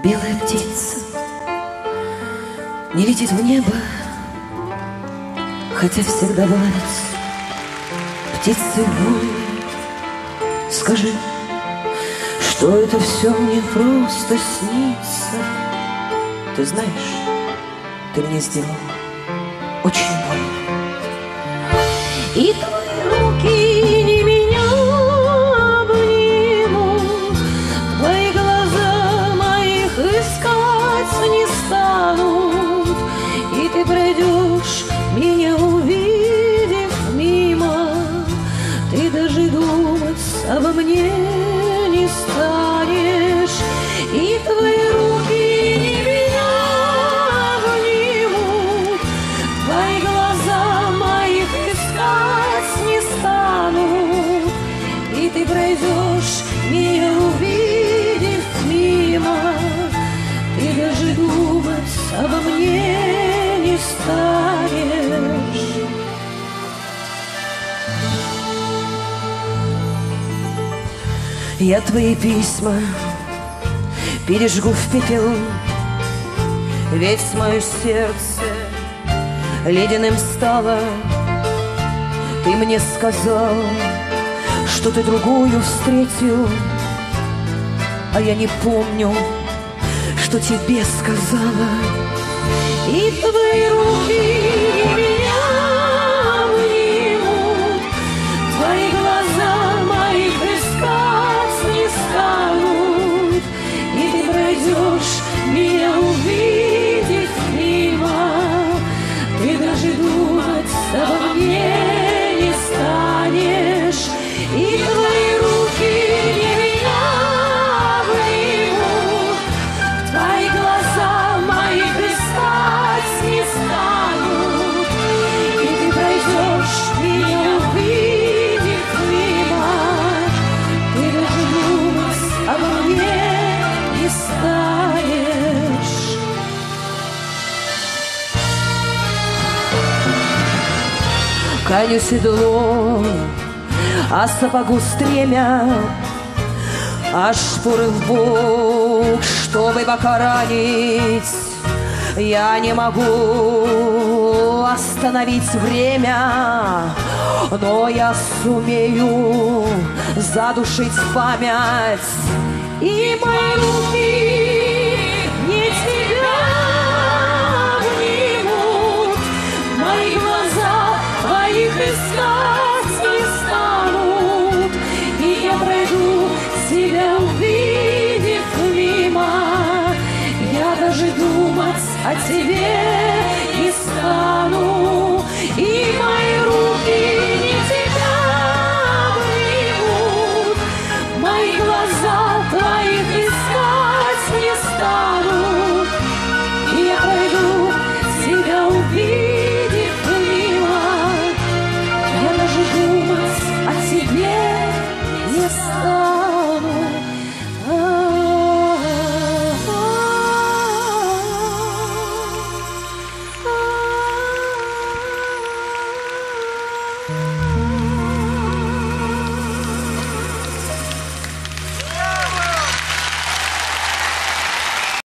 белая птица не летит в небо, хотя всегда бывает птицей вой. Скажи, что это все мне просто снится. Ты знаешь, ты мне сделал очень больно. И твои руки не меня обнимут, твои глаза моих искать не станут, и ты пройдешь, меня увидев мимо, ты даже думать обо мне не станешь. И твои руки не меня обнимут, твои глаза моих искать не станут, и ты пройдешь, меня увидев мимо, ты даже думать обо мне не станешь. Я твои письма пережгу в пепел, ведь мое сердце ледяным стало. Ты мне сказал, что ты другую встретил, а я не помню, что тебе сказала. И твои руки меня обнимут, твои глаза моих искать не станут, и ты пройдешь, меня увидев мимо, ты даже думать обо мне не станешь. И твои руки не меня обнимут, твои глаза моих искать не станут, и ты пройдешь, меня увидев мимо, ты даже думать обо мне не станешь. Коню седло, а сапогу стремя, а шпоры в бок, чтобы бока ранить. Я не могу остановить время, но я сумею задушить память. И мои руки не тебя обнимут, мои глаза твоих искать не станут, и я пройду, тебя увидев мимо, я даже думать о тебе